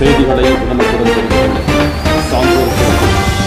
செய்திகளை உடனுக்குடன் தெரிந்து கொள்ள சான்றோர் குரல்.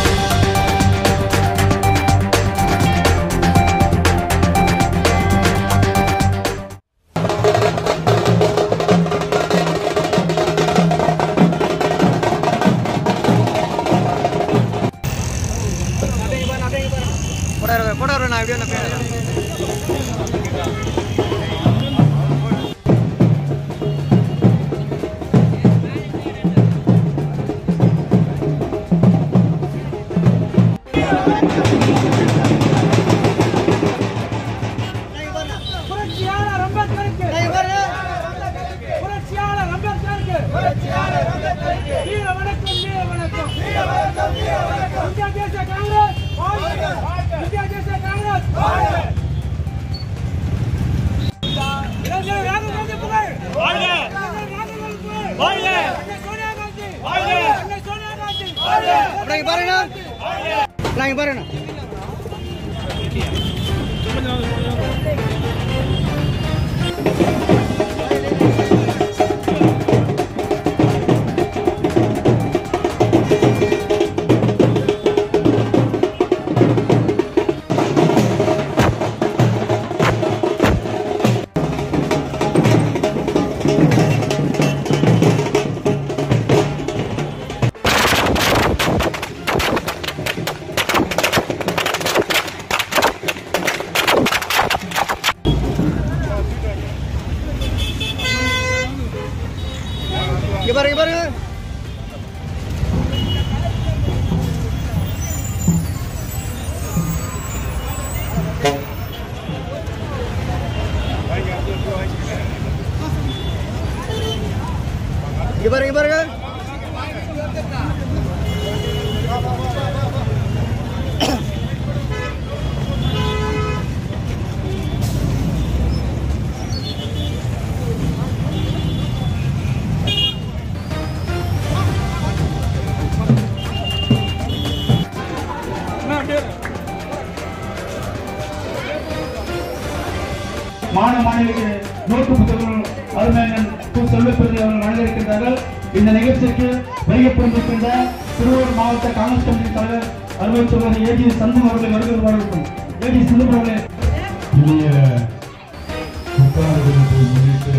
மாணவர்களுக்கு நோட்டு புத்தகங்கள் அருமையன் செல்வப்பிரதி அவர்கள் வழங்கியிருக்கின்றார்கள். இந்த நிகழ்ச்சிக்கு வருகை புரிந்திருக்கின்ற திருவள்ளூர் மாவட்ட காங்கிரஸ் கமிட்டி தலைவர் அலுவலக சகோதரி ஏஜி சந்தம் அவர்களை வருகிறவர்களுக்கும் ஏஜி சந்தம் அவர்களை புத்தாண்டு முன்னிட்டு